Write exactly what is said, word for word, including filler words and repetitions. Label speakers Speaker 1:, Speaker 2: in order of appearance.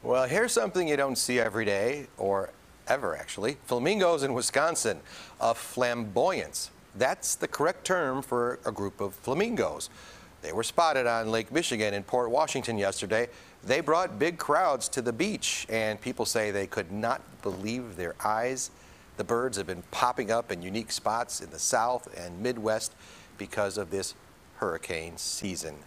Speaker 1: Well, here's something you don't see every day, or ever actually. Flamingos in Wisconsin, a flamboyance. That's the correct term for a group of flamingos. They were spotted on Lake Michigan in Port Washington yesterday. They brought big crowds to the beach, and people say they could not believe their eyes. The birds have been popping up in unique spots in the South and Midwest because of this hurricane season.